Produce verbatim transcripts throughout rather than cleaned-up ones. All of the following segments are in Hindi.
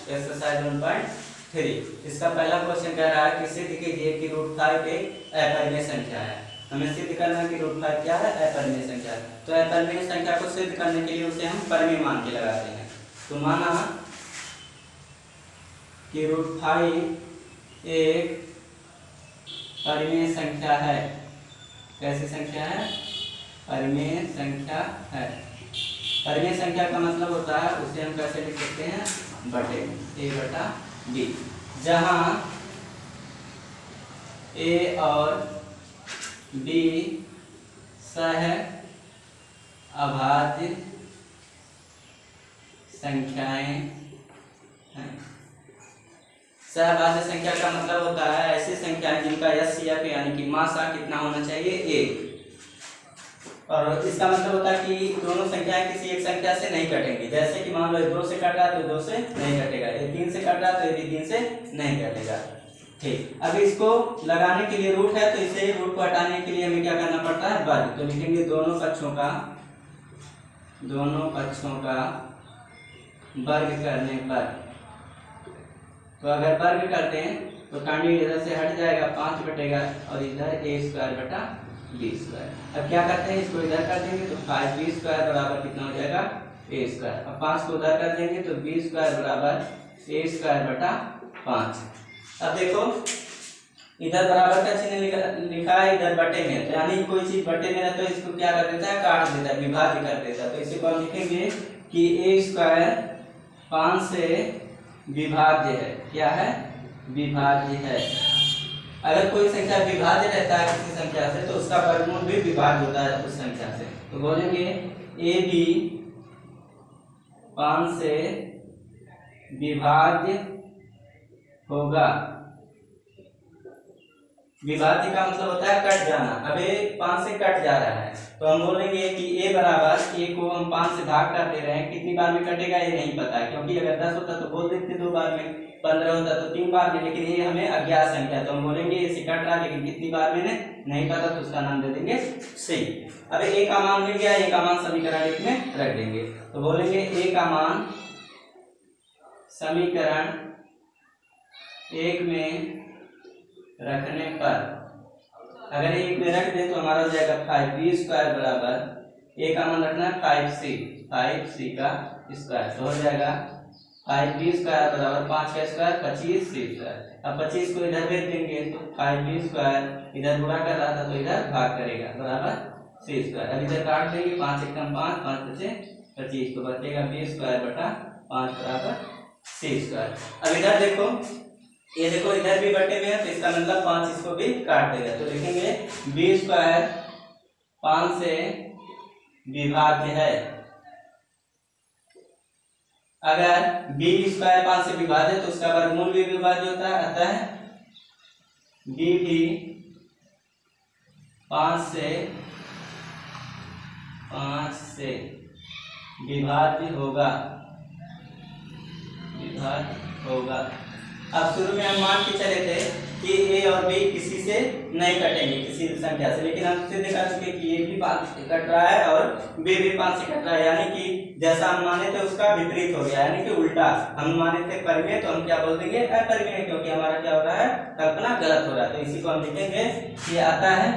Exercise one point three. इसका पहला क्वेश्चन कह रहा है कि सिद्ध कीजिए कि रूट फाइव एक अपरिमेय संख्या है। हमें सिद्ध करना है कि रूट फाइव क्या है, अपरिमेय संख्या है। तो अपरिमेय संख्या को सिद्ध करने के लिए उसे हम परिमेय मान के लगाते हैं। तो माना कि रूट फाइव एक परिमेय संख्या है। कैसी संख्या है? परिमेय संख्या है। परिमेय संख्या का मतलब होता है उसे हम कैसे लिख सकते हैं, बटे ए बटा बी, जहां ए और बी सह अभाज्य संख्याएं हैं। सहभाज्य संख्या का मतलब होता है ऐसी संख्याएं जिनका एस एफ यानी कि मासा कितना होना चाहिए, एक। और इसका मतलब होता है कि दोनों संख्याएं किसी एक संख्या से नहीं कटेंगी। जैसे कि मान लो दो से कट रहा है तो दो से नहीं कटेगा, ये तीन से कट रहा है तो ये भी तीन से नहीं कटेगा। ठीक, अब इसको लगाने के लिए रूट है तो इसे रूट को हटाने के लिए हमें क्या करना पड़ता है, वर्ग। तो लिखेंगे दोनों पक्षों का दोनों पक्षों का वर्ग करने पर। तो अगर वर्ग करते हैं तो कांडी इधर से हट जाएगा, पांच बटेगा और इधर ए स्क्वायर बटा बी स्क्वायर। अब क्या करते हैं, इसको इधर कर देंगे तो फाइव बी स्क्वायर बराबर कितना हो जाएगा, ए स्क्वायर। अब पांच को उधर कर देंगे तो बी स्क्वायर बराबर ए स्क्वायर बटा पांच। अब देखो इधर बराबर का चिन्ह लिखा है, इधर बटे में, तो यानी कोई चीज बटे में है तो इसको क्या कर देता है, काट देता है, विभाज्य कर देता है। तो इसी को हम लिखेंगे कि ए स्क्वायर पांच से विभाज्य है। क्या है, विभाज्य है। अगर कोई संख्या विभाज्य रहता है किसी संख्या से तो उसका वर्गमूल भी विभाज्य होता है उस संख्या से। तो बोलेंगे ए बी पांच से विभाज्य होगा। विभाज्य का मतलब होता है कट जाना। अब ए पांच से कट जा रहा है तो हम बोलेंगे कि ए बराबर, ए को हम पांच से भाग कर दे रहे हैं, कितनी बार में कटेगा ये नहीं पता है, क्योंकि अगर दस होता तो बोल देते दो बार में, पंद्रह होता तो तीन बार में, लेकिन ये हमें अज्ञात संख्या तो हम बोलेंगे इसे कट रहा है लेकिन कितनी बार में नहीं पता, तो उसका नाम दे देंगे सी। अब ए का मान मिल गया, ए का मान समीकरण एक में रख देंगे। तो बोलेंगे ए का मान समीकरण एक में रखने पर, अगर एक में रख दे तो हमारा हो जाएगा फाइव बी स्क्वायर बराबर, ए का मान रखना है फाइव सी, फाइव सी का स्क्वायर। तो हो जाएगा फाइव बी स्क्वायर बराबर पांच का स्क्वायर पच्चीस सी स्क्वायर। अब पच्चीस को इधर भेज देंगे तो फाइव बी स्क्वायर इधर गुणा कर रहा था तो इधर भाग करेगा बराबर सी स्क्वायर। अब इधर काट देंगे, पांच एक कम पांच, पांच बचे पच्चीस, तो बचेगा बी स्क्वायर बटा पांच बराबर सी स्क्वायर। अब इधर देखो, ये देखो इधर भी बटे में है तो इसका मतलब पांच इसको भी काट देगा। तो लिखेंगे बी स्क्वायर पांच से विभाज्य है। अगर बी स्क्वायर पांच से विभाज्य है तो उसका वर्गमूल भी विभाज्य होता है, अतः बी भी पांच से पांच से विभाज्य होगा विभाज्य होगा। अब शुरू में हम मान के चले थे कि ए और बी किसी से नहीं कटेंगे, किसी संख्या से, लेकिन हम सिद्ध कर चुके कि ए भी पांच से कट रहा है और बी भी पांच से कट रहा है, यानी कि जैसा हम माने थे उसका विपरीत हो गया, यानी कि उल्टा। हम माने थे परिमेय तो हम क्या बोल देंगे, अपरिमेय, क्योंकि हमारा क्या हो रहा है, कल्पना गलत हो रहा है। तो इसी को हम लिखेंगे कि आता है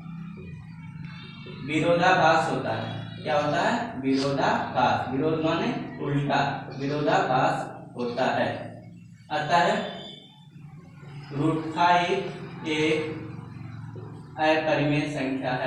विरोधाभास होता है। क्या होता है, विरोधाभास। विरोध माने उल्टा, विरोधाभास होता है। अतः रूट फाइव एक अपरिमेय संख्या है।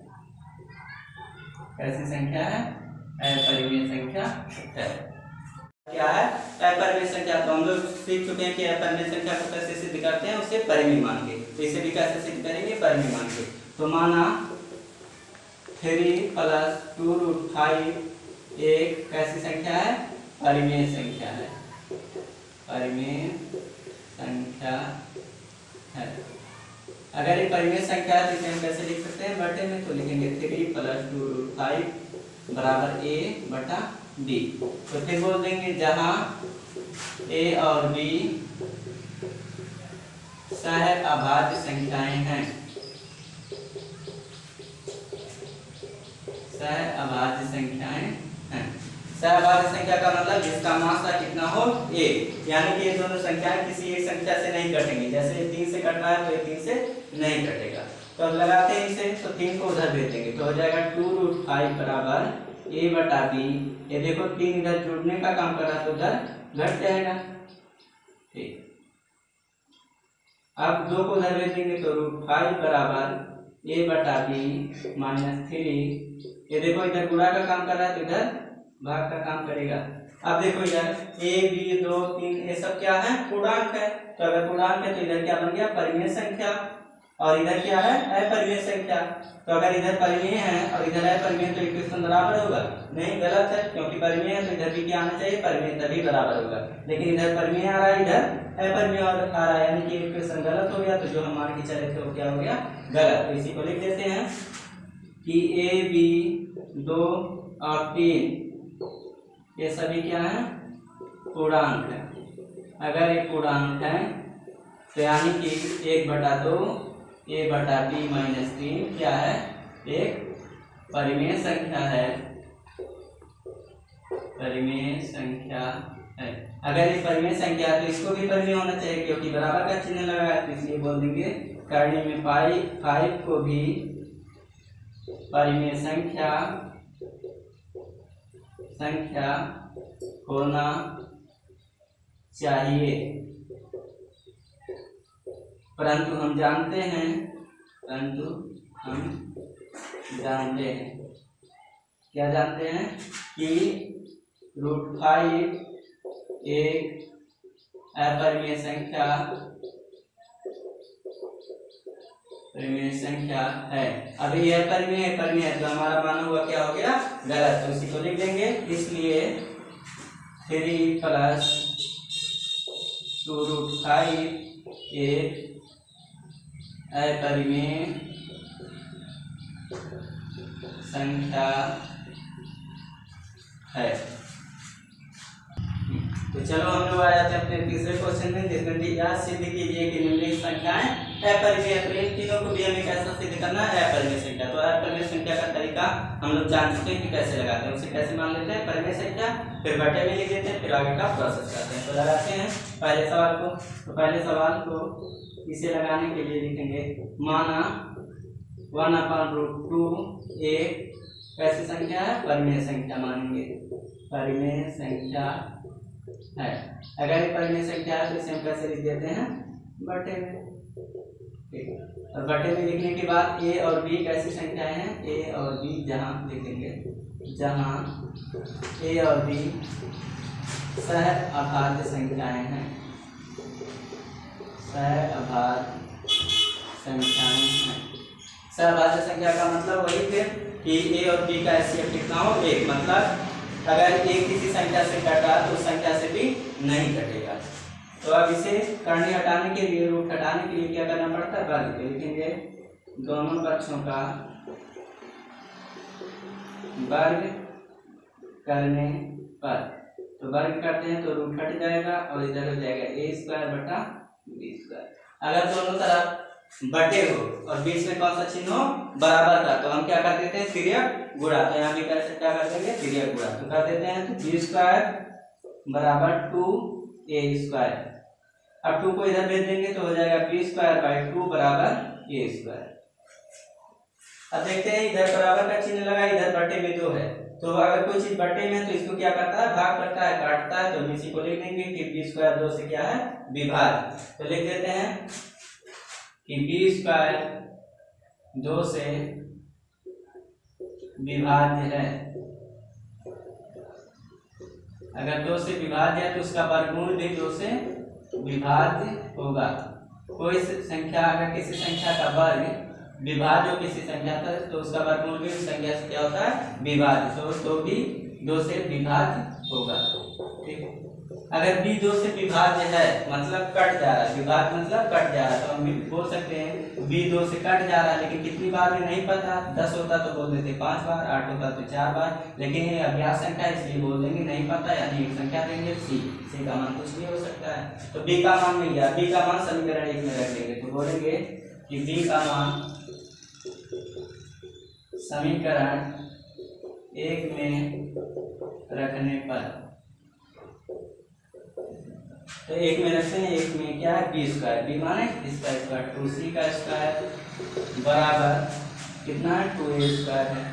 कैसी संख्या है, अपरिमेय संख्या है। क्या है अपरिमेय संख्या, तो हम लोग सीख चुके हैं कि अपरिमेय संख्या को कैसे सिद्ध करते हैं, उसे परिमेय मान के। तो इसे भी कैसे सिद्ध करेंगे, परिमेय मान के। तो माना three plus two root five एक कैसी संख्या है, परिमेय संख्या है, परिमेय संख्या है। अगर ये परिमेय संख्या है तो इसे हम कैसे लिख सकते हैं, बटे में। तो लिखेंगे three plus two root five बराबर ए बटा बी। तो फिर बोल देंगे जहां ए और बी सह अभाज्य संख्याएं हैं, सह अभाज्य संख्याएं हैं। सहभाज्य संख्या का मतलब जिसका मात्रा कितना हो एक, यानी कि ये दोनों संख्याएं किसी एक संख्या से नहीं कटेंगी। जैसे तीन से कटना है तो ये तीन से नहीं कटेगा। तो अब लगाते हैं इसे, तो तीन को उधर भेज देंगे तो हो जाएगा टू रूट फाइव बराबर ए बटा बी। ये देखो तीन इधर जुड़ने का काम कर रहा है तो उधर घट जाएगा। ठीक, अब दो को उधर भेज देंगे तो रूट फाइव बराबर ए बटा बी माइनस थ्री। ये देखो इधर गुणा का काम कर रहा है तो इधर भाग का काम करेगा। अब देखो इधर ए बी दो तीन ये सब क्या है, पूर्णांक है। तो अगर पूर्णांक है तो इधर क्या बन गया, परिमेय संख्या, और इधर क्या है, अपरिमेय संख्या। तो अगर इधर परिमेय है और इधर अपरिमेय तो इक्वेशन बराबर होगा नहीं, गलत है, क्योंकि परिमेय है तो इधर भी क्या आना चाहिए, परिमेय, तभी बराबर होगा। लेकिन इधर परिमेय आ रहा है, इधर अपरिमेय आ रहा है, यानी कि इक्वेशन गलत हो गया। तो जो हम मान के चले थे वो क्या हो गया, गलत। तो इसी को लिख देते हैं कि ए बी दो और तीन ये सभी क्या है, पूर्णांक है। अगर ये पूर्णांक है तो यानी कि एक बटा दो ए बटा बी माइनस तीन क्या है, एक परिमेय संख्या है, परिमेय संख्या है। अगर ये परिमेय संख्या है तो इसको भी परिमेय होना चाहिए, क्योंकि बराबर का चिन्ह लगा है, तो इसलिए बोल देंगे करने में पाई फाइव को भी परिमेय संख्या संख्या होना चाहिए। परंतु हम जानते हैं परंतु हम जानते हैं क्या जानते हैं कि रूट फाइव एक अपरिमेय संख्या परिमेय संख्या है। अभी यह परिमेय है, परिमेय है तो हमारा माना हुआ क्या हो गया, गलत। तो इसी को लिख देंगे, इसलिए three plus two root five एक अपरिमेय संख्या है। तो चलो हम लोग आ जाते हैं अपने तीसरे क्वेश्चन में, जिसमें भी यह सिद्ध कीजिए कि निम्नलिखित संख्याएं अपरिमेय है। इन तीनों को भी हमें कैसा सिद्ध करना है, अपरिमेय संख्या। तो अपरिमेय संख्या का तरीका हम लोग जान चुके हैं कि कैसे लगाते हैं। उसे कैसे मान लेते हैं, परिमेय संख्या, फिर बटे में लिख देते हैं, फिर आगे का प्रोसेस करते हैं। तो लगाते हैं पहले सवाल को। तो पहले सवाल को इसे लगाने के लिए लिखेंगे, माना वन अपॉन रूट टू एक कैसी संख्या है, परिमेय संख्या मानेंगे, परिमेय संख्या है। अगर ये परिमेय संख्या है तो इसे हम कैसे लिख देते हैं, बटे में। ठीक है, और बटे में लिखने के बाद ए और बी कैसी संख्याएं हैं, ए और बी जहां लिखेंगे, जहां ए और बी सह अभाज्य संख्याएं हैं, सह अभाज्य संख्याएं हैं। सहभाज्य संख्या का मतलब वही थे कि ए और बी का एचसीएफ कितना हो, एक। मतलब अगर एक किसी संख्या से कटा तो उस संख्या से भी नहीं कटेगा। तो अब इसे करने हटाने के लिए, रूट हटाने के लिए क्या करना पड़ता है, वर्ग। तो लिखेंगे दोनों पक्षों का वर्ग करने पर, तो वर्ग करते हैं तो रूट हट जाएगा और इधर हो जाएगा ए स्क्वायर बटा बी स्क्वायर। अगर दोनों तरफ बटे हो और बीच में कौन सा चिन्ह हो, बराबर का, तो हम क्या कर देते हैं, तिर्यक गुणा। तो यहाँ भी कैसे क्या कर देंगे, तिर्यक गुणा। तो कर देते हैं तो बी स्क्वायर बराबर टू ए स्क्वायर। अब टू को इधर भेज देंगे तो हो जाएगा बी स्क्वायर बाई टू बराबर ए स्क्वायर। अब देखते हैं इधर बराबर का चिन्ह लगा, इधर बटे में दो है। तो अगर कोई चीज बटे में है तो इसको क्या करता है, भाग करता है, काटता है। तो हम इसी को लिख देंगे कि बी स्क्वायर दो से क्या है, विभाज्य। तो लिख देते हैं कि बी स्क्वायर दो से विभाज्य है। अगर दो से विभाज्य है तो उसका वर्गमूल भी दो से विभाज्य होगा। कोई संख्या अगर किसी संख्या का वर्ग विभाज्य हो किसी संख्या का, तो उसका वर्गमूल भी उस संख्या से क्या होता है, विभाज्य। तो तो भी दो से विभाज्य होगा। ठीक है, अगर b दो से विभाज्य है मतलब कट जा रहा है, विभाज्य मतलब कट जा रहा है, तो हम बोल सकते हैं b दो से कट जा रहा है। लेकिन कितनी बार में नहीं पता, दस होता तो बोल देते पांच बार, आठ होता तो चार बार। लेकिन ये अज्ञात संख्या है इसलिए बोल देंगे नहीं पता, यानी एक संख्या देंगे c, c का मान कुछ भी हो सकता है। तो b का मान मिल गया, b का मान समीकरण एक में रख देंगे। तो बोलेंगे कि b का मान समीकरण एक में रखने पर, तो एक में रखते हैं, एक में क्या है बी स्क्वायर, बी माने इसका स्क्वायर, टू सी का स्क्वायर बराबर कितना है टू ए स्क्वायर है,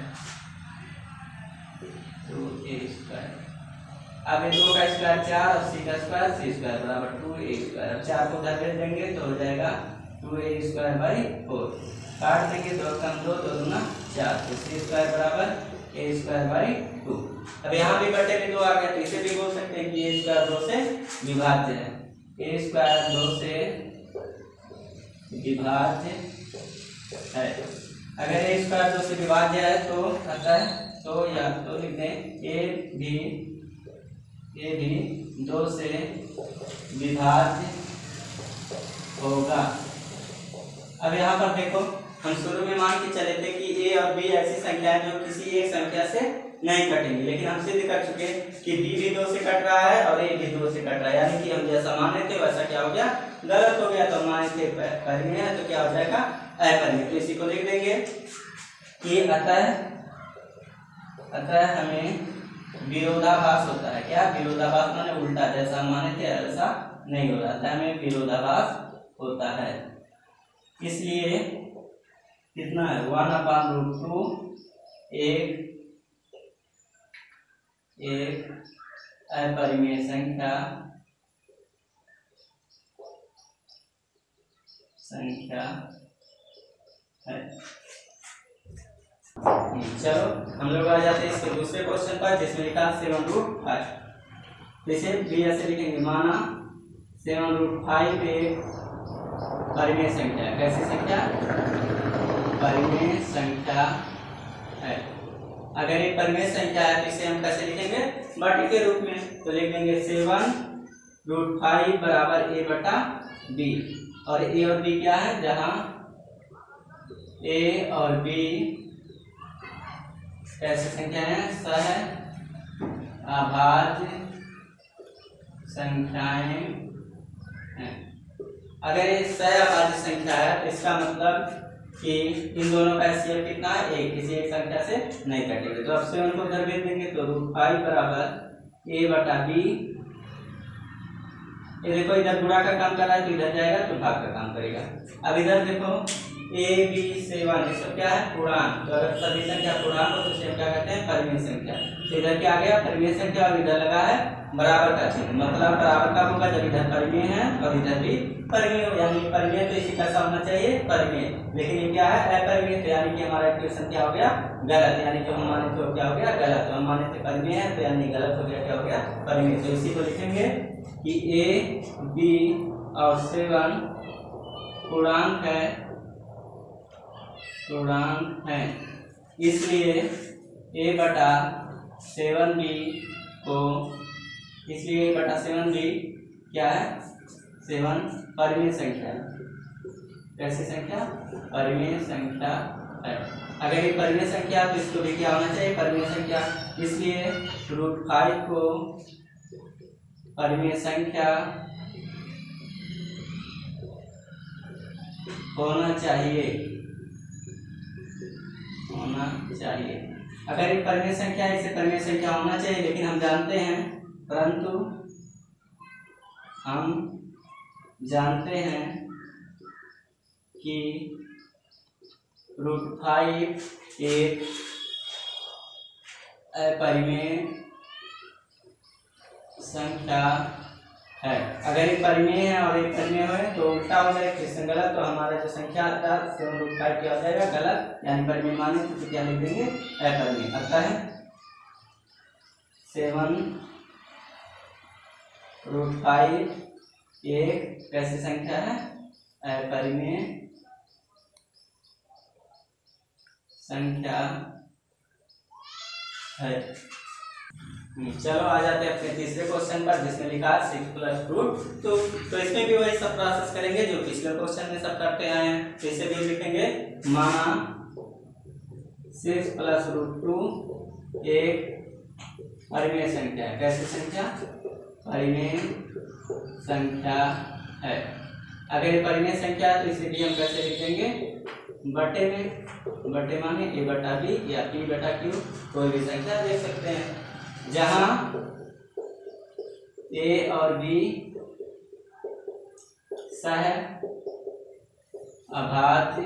टू ए स्क्वायर। अब ये दो का स्क्वायर चार और सी का स्क्वायर सी स्क्वायर बराबर टू ए स्क्वायर। अब चार को उधर भेज देंगे तो हो जाएगा two A square by four, काट देंगे दो कम दो दो दूना चार, तो सी स्क्वायर बराबर ए स्क्वायर बाई टू। अब यहाँ भी बटे में दो आ गया, तो इसे भी बोल सकते हैं कि ए स्क्वायर दो से विभाज्य है, ए स्क्वायर दो से विभाज्य है। अगर ए स्क्वायर दो से विभाज्य है तो आता है, तो या तो लिख दें ए भी ए भी दो से विभाज्य होगा। अब यहाँ पर देखो, हम शुरू में मान के चले थे कि ए और बी ऐसी संख्या है जो किसी एक संख्या से नहीं कटेंगे, लेकिन हम सिद्ध कर चुके कि बी भी दो से कट रहा है और ए भी दो से कट रहा है, यानी कि हम जैसा माने थे वैसा क्या हो गया गलत हो गया। तो माने थे परिमेय है तो क्या हो जाएगा अपरिमेय, तो इसी को लिख देंगे कि अतः अतः हमें विरोधाभास होता है। क्या विरोधाभास माने उल्टा, जैसा हम माने थे ऐसा नहीं हो रहा था, हमें विरोधाभास होता है। इसलिए कितना है वन अपान रूट टू एक एक अपरिमेय संख्या संख्या है। चलो हम लोग आ जाते हैं इसके दूसरे क्वेश्चन पर, जिसमें लिखा सेवन रूट फाइव। इसे बी ऐसे लिखेंगे, माना सेवन रूट फाइव एक परिमेय संख्या है। कैसी संख्या? परिमेय संख्या है। अगर ये परिमेय संख्या है तो इसे हम कैसे लिखेंगे? बटे के रूप में, तो लिख देंगे सेवन रूट फाइव बराबर ए बटा बी। और ए और बी क्या है? जहां ए और बी कैसी संख्या है? सह अभाज्य संख्याएं हैं। अगर ये सह अभाज्य संख्या है तो इसका मतलब कि इन दोनों का एचसीएफ कितना है? एक, किसी एक संख्या से नहीं कटेंगे। तो अब सेवन को इधर भेज देंगे तो रूट फाइव बराबर ए बटा बी। ये देखो इधर गुणा का काम कर रहा है तो इधर जाएगा तो भाग का काम करेगा। अब इधर देखो ए बी सेवन, ये सब क्या है? पूर्णांक। तो अगर सभी संख्या पूर्णांक हो तो इसे क्या कहते हैं? परिमेय संख्या। तो इधर क्या आ गया? परिमेय संख्या, और इधर लगा है बराबर का चिन्ह, मतलब बराबर का होगा जब इधर परिमेय है और इधर भी परिमेय हो, यानी परिमेय तो इसी कैसा होना चाहिए? परिमेय। लेकिन ये क्या है? अपरिमेय, तो यानी कि हमारा इक्वेशन क्या हो गया? गलत। यानी जो हम माने थे क्या हो गया? गलत। तो हम माने थे परिमेय है तो यानी गलत हो गया, क्या हो गया? परिमेय। तो इसी को लिखेंगे कि ए बी और सेवन पूर्णांक है पूर्णांक है इसलिए ए बटा सेवन बी को, इसलिए ए बटा सेवन बी क्या है? सेवन परिमेय संख्या है। कैसी संख्या? परिमेय संख्या है। अगर ये परिमेय संख्या तो इसको भी क्या होना चाहिए? परिमेय संख्या। इसलिए रूट फाइव को परिमेय संख्या होना चाहिए होना चाहिए अगर ये परिमेय संख्या है, इसे परिमेय संख्या होना चाहिए, लेकिन हम जानते हैं परंतु हम जानते हैं कि रूट फाइव एक अपरिमेय संख्या है। अगर ये परिमेय है और एक परिमेय है तो उल्टा हो जाएगा, क्वेश्चन गलत। तो हमारा जो संख्या आता है सेवन रूट फाइव क्या हो जाएगा? गलत। यानी परिमेय माने तो क्या लिख देंगे? अपरिमेय। आता है सेवन रूट फाइव एक कैसी संख्या है? अपरिमेय संख्या है। चलो आ जाते हैं अपने तीसरे क्वेश्चन पर, जिसमें लिखा सिक्स प्लस रूट टू। तो इसमें भी वही सब प्रोसेस करेंगे जो पिछले क्वेश्चन में सब करते आए हैं। तो इसे भी लिखेंगे, माना सिक्स प्लस रूट टू एक परिमेय संख्या है। कैसी संख्या? परिमेय संख्या है। अगर ये परिमेय संख्या है तो इसे भी हम कैसे लिखेंगे? बटे में, बटे माने ए बटा बी या पी बटा क्यू, कोई भी संख्या देख सकते हैं, जहां ए और बी सह अभाज्य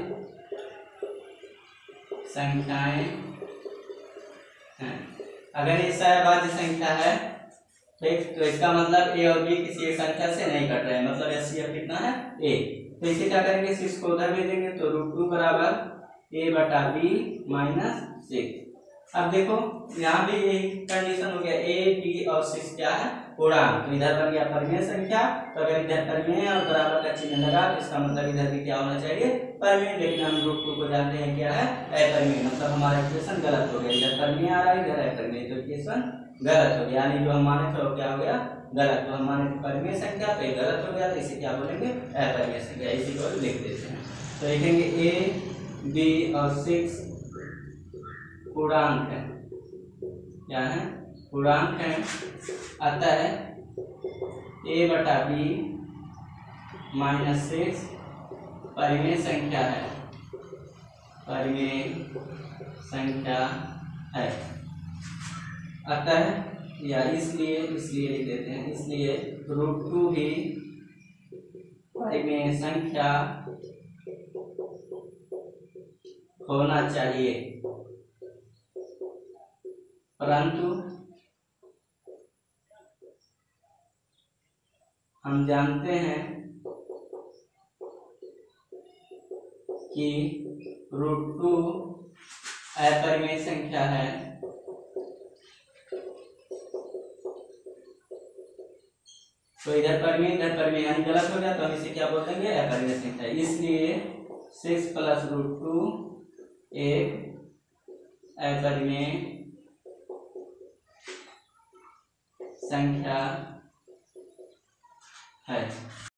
संख्याएं हैं। अगर ये सहअभाज्य संख्या है, ठीक, तो इसका मतलब ए और बी किसी एक संख्या से नहीं कट रहे हैं, मतलब एच सी एफ कितना है ए। तो इसे क्या करेंगे, सिक्स को उधर में देंगे तो रूट टू बराबर ए बटा बी माइनस सिक्स। अब देखो यहाँ भी यही कंडीशन हो गया, ए बी और सिक्स क्या है पूर्णांक, तो इधर बन गया परिमेय संख्या। तो अगर इधर परिमेय और बराबर का चिन्ह लगा तो इसका मतलब इधर भी क्या होना चाहिए परिमेय, लेकिन हम रूट टू को जानते हैं क्या है अपरिमेय, मतलब हमारा इक्वेशन गलत हो गया, इधर परिमेय आ रहा है इधर अपरिमेय, तो इक्वेशन गलत हो गया, यानी जो हम माने थे वो क्या हो गया गलत। तो हम माने थे परिमेय संख्या तो ये गलत हो गया, तो इसे क्या बोलेंगे अपरिमेय संख्या, इसी को लिख देते हैं। तो लिखेंगे ए बी और सिक्स पूर्णांक है, क्या है पूर्णांक है, अतः ए बटा बी माइनस सिक्स परिमेय संख्या है, परिमेय संख्या है। अतः या इसलिए, इसलिए लिख देते हैं, इसलिए रूट टू भी परिमेय संख्या होना चाहिए, परंतु हम जानते हैं कि रूट टू अपरिमेय संख्या है, तो इधर परिमेय इधर परिमेय यानी गलत हो गया, तो हम इसे क्या बोल देंगे अपरिमेय संख्या। इसलिए सिक्स प्लस रूट टू एक अपरिमेय संख्या है।